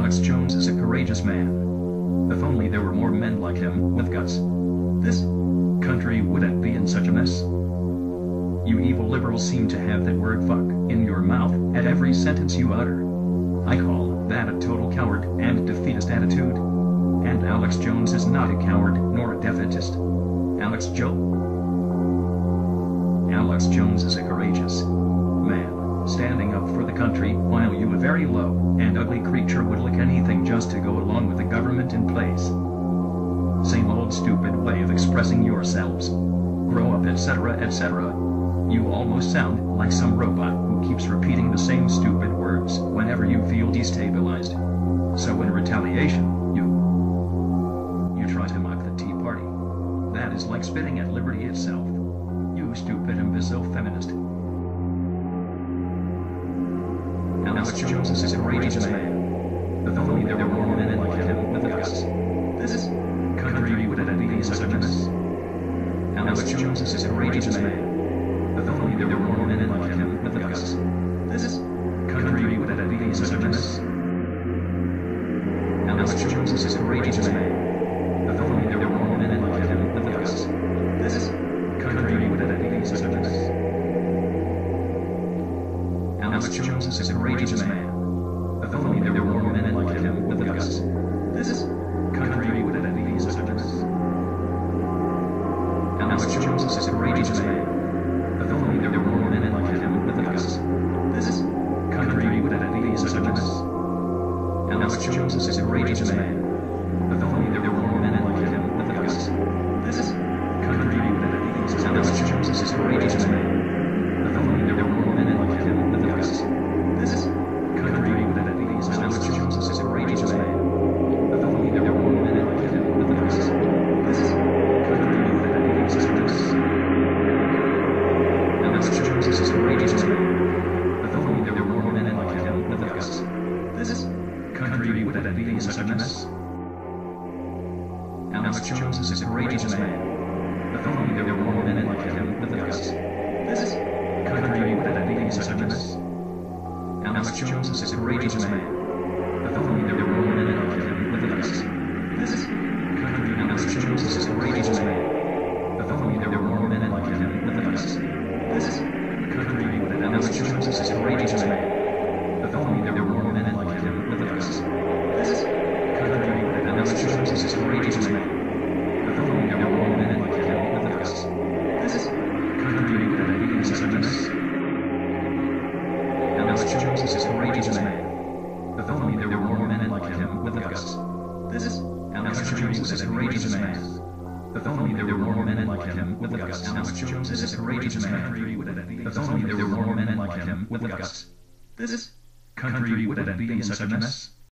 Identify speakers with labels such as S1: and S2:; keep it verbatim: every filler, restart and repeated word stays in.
S1: Alex Jones is a courageous man. If only there were more men like him with guts, this country wouldn't be in such a mess. You evil liberals seem to have that word fuck in your mouth at every sentence you utter. I call that a total coward and defeatist attitude. And Alex Jones is not a coward nor a defeatist. Alex Joe? Alex Jones is a courageous man, standing up for the country while you, a very low and ugly creature, would lick anything just to go along with the government in place. Same old stupid way of expressing yourselves. Grow up, etc, et cetera. You almost sound like some robot who keeps repeating the same stupid words whenever you feel destabilized. So in retaliation, you you try to mock the Tea Party. That is like spitting at liberty itself. You stupid imbecile feminist. Alex Jones is a courageous man. If only there were more men like him with guts, this country wouldn't be in such a mess. Alex Jones is a courageous man. If only there were more men like him with guts, this country wouldn't be in such a mess. Alex Jones is a courageous man. If only there were more men like him with guts, this country wouldn't be in such a mess. Alex Jones is a courageous man. If only there were more men like him with guts, this country wouldn't be in such a mess. Alex Jones is a courageous man. If only there were more men like him with guts, this country wouldn't be in such a mess. Alex Jones is a courageous man. If only there were more men like him with guts, this country wouldn't be in such a mess. Alex Jones is a courageous man. If only there were more men like him with guts, this country wouldn't be in such a mess. Alex Jones is a courageous man. If only there were more men like him with guts, this country wouldn't be in such a mess. Alex Jones is a courageous man. If only there were more men like him with guts, this country wouldn't be in such a mess. Alex Jones is a courageous man. If only there were more men like him with guts, this country wouldn't be in such a mess. Alex Jones is a courageous man. If only there were more men like him with guts, this country. Alex Jones is a courageous man. If only there were more men like him with guts, this country wouldn't. Alex Jones is a courageous man. If only there were more men like him with guts, this country wouldn't. Alex Jones is a courageous man. If only there were more men like him with guts, this country wouldn't be in such a mess. Alex Jones is a courageous man. If only there were more men like him with guts, this Alex Jones is a courageous man. If only there were more men like him with guts. Alex Jones is a courageous man. If only there were more men like him with guts, this country wouldn't be in such a mess.